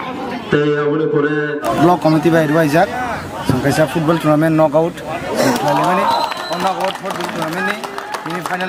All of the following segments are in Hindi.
ब्लॉक कमिटी बाय एडवाइजर जों कैसा फुटबल टूर्नामेंट नॉकआउट लालेमानि नॉकआउट फुटबल टूर्नामेंट नि फाइनल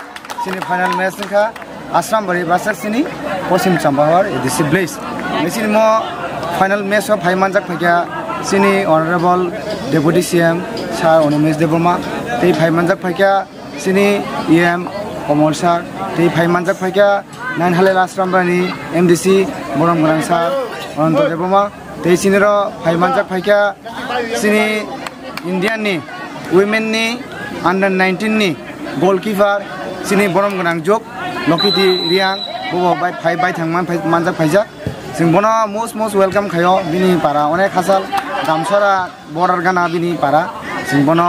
मैच निखा आश्रामबारी बासार सिनी पश्चिम चंपाहर एडिसि ब्लेस मेसिन मो फाइनल मैच ऑफ फाइमानजाक फैया सिनी ऑनरेबल डेपुटी सीएम सार अनिमेश देवबर्मा ते फाइमानजाक फैया सिनी ईएम कमल सार ते फाइमानजाक फैया नाइन हालेल आश्रामबारी एमडीसी बरम गरां सार अनंत देवबर्मा ते सिनिरो फाइमानजाक फैया सिनी इंडियन नि वुमेन नि अंडर 19 नि गोलकीपर सिनी बरम गरां जोग लकिति रियां बो बाय फाइ बाय थांमान मानजाक फैजा जों बनो मोस्ट वेलकाम खायो बिनि पारा अनेक हासाल गामसरा बर्डार गाना बिनि पारा जों बनो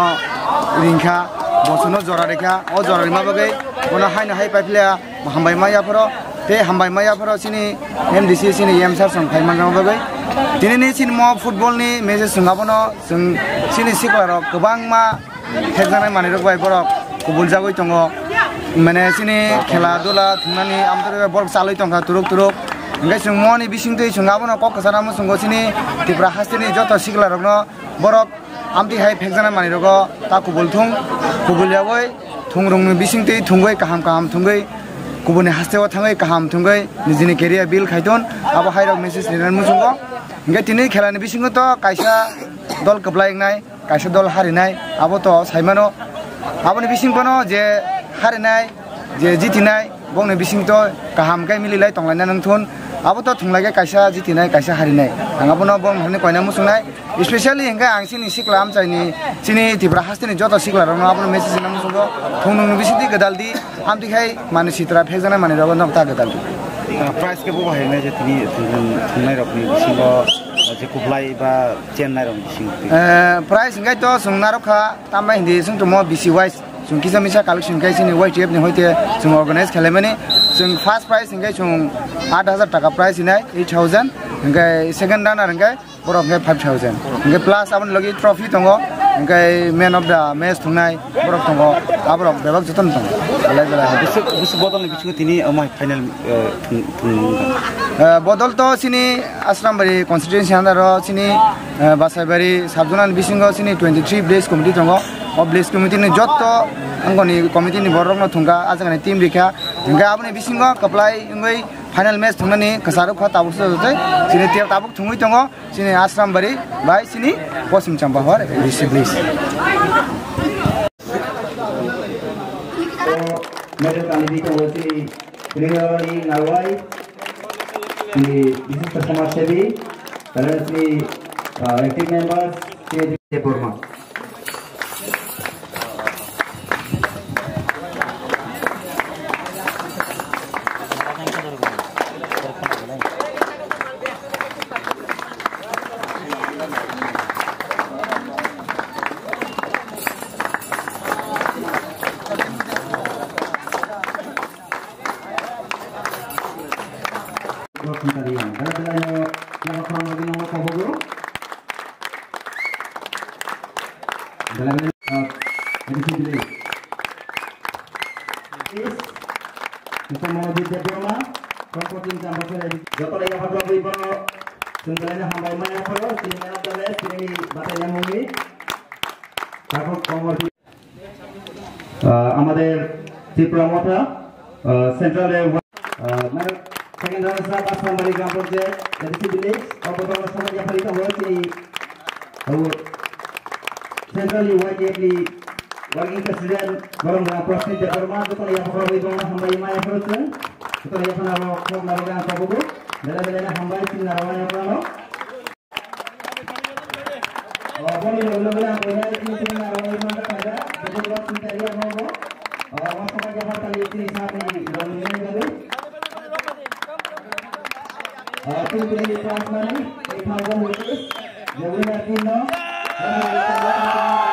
रिंखा बसनो जरा रेखा ओ जरा रिमा बगै बनो हायनो हाय पाइप्लेया हामबाय मायाफोरो ते हामबाय मायाफोरो सिनि एमडीसी सिनि एमसार सं फाइमान बगै दिनैनि सिनेमा फुटबलनि मेजेस संगाबनो जों सिनि सिक्लारो गोबां मा हेजानाय मानिरक बाय बरक गुबुन जागै दङ माने सिनि खेला दुला थुनानि आमतरे बरक चालै दंखा तुरुक ओंखाय जों मनि बिसिंदै संगाबनो कक कसानामो संगो सिनि तिब्रा हास्तिनि जत सिक्लारकनो बरक आमति हाय फेकजानाय मानिरक ता कुबुलथुं कुबुलयावै थुंरंनि बिसिंदै थुंगै काहाम थुंगै गुबुननि हास्तेयाव थाङै काहाम थुंगै निजिनि केरियार बिल खायदन आबो हायरक मेसेज लिरनानै मुसुंगो ओंखाय दिनै खेलानि बिसिंगोथ' कायसा दल कबलायनाय कायसा दल हारिनाय आबोथ' साइमानो आबोनि बिसिंबनो जे हारिनाय जे जितिनाय बंनि बिसिंथ' काहामखाय मिलिलाय तंलायना नोंथुन आबोथ' थुंलायगे कायसा जितिनाय कायसा हारिनाय आंगाबनो बं हरनि कयना मुसुंनाय स्पेशली हेंगा आं सिनि सिक्ला आमचाइनि सिनि तिब्रा हास्तिनि जत सिक्लारनो आबोनो मेसेज लिरना मुसुंगो थुंनोंनि बिसिंति गदालदि आमतिखाय मानसित्रा फेकजानाय मानि रगन ता गदालदि प्राइस के बाहायनाय जे तिनि थुंनाय रकनि बिसिंगो जे कुफ्लाय बा चेन्नाय रक बिसिं प्राइस हेंगाय तो संनारखा तामबाय हिंदी जों तो मो बिसि वाइज जों किसा मिसा कालेक्शन खाय सिनि वाइटिएफ नि होते जों अर्गानाइज खालामनानै जों फर्स्ट प्राइस हेंगाय जों 8000 टाका प्राइस हिनाय 8000 हेंगाय सेकेंड रानार हेंगाय बरक हेंगाय 5000 हेंगाय प्लस आबन लगे ट्रफी दङ हेंगाय मैन अफ द मैच थुंनाय बरक दङ आबरक बेबाक जतन दङ बेलाय बिस बदलनि बिसिखौ तिनि अमाय फाइनल बदल तो सिनि आश्रामबारी कन्स्टिट्युएन्सि आन्दार सिनि बासायबारी साबजनान बिसिंगो सिनि 23 ब्लेस कमिटि दङ ओ ब्लेस कमिटिनि जत अंगनि कमिटिनि बरकनो थुंगा आजगानि टीम रिखा हेंगा आबनि बिसिंगो कप्लाय इंगै फाइनल मैच थुंनानि कसारु खा ताबुस जतै सिनि टियार ताबुक थुंगै दङ सिनि आश्रामबारी बाय सिनि पश्चिम चंपाहर एडिसि ब्लेस मेरे कालिदी को वसी प्रियवानी नालवाई की विशिष्ट समाजसेवी कलेक्टरी एक्टिव मेंबर्स के बोर्मा আমাদের ত্রিপুরা মঠা সেন্ট্রালে সেকেন্ড রাউন্ড সাব আশ্রামবাড়ি গ্রাম পঞ্চায়েত এডিসি ভিলেজ অবতরণ সমাজ পালিত হয়েছে সেন্ট্রালি ওয়াইটিএফলি ওয়ার্কিং প্রেসিডেন্ট গরম প্রশ্নিত দেববর্মা যখন ইয়াফর হইবনা হামবাই মায়া ফরছেন যখন ইয়াফনা খব নারগা কবগু বেলা বেলা হামবাই সিন নারওয়ানা প্রানো বলি লগলা কইনা তিন তিন নারওয়ানা প্রানো কাজা দেববর্মা চিন্তারিয়া হবো আমার সমাজে ভাতালি তিনি সাথে রমজান গেল তিন তিন প্রাণ মানে 8000 রুপিস জমিনা কিনো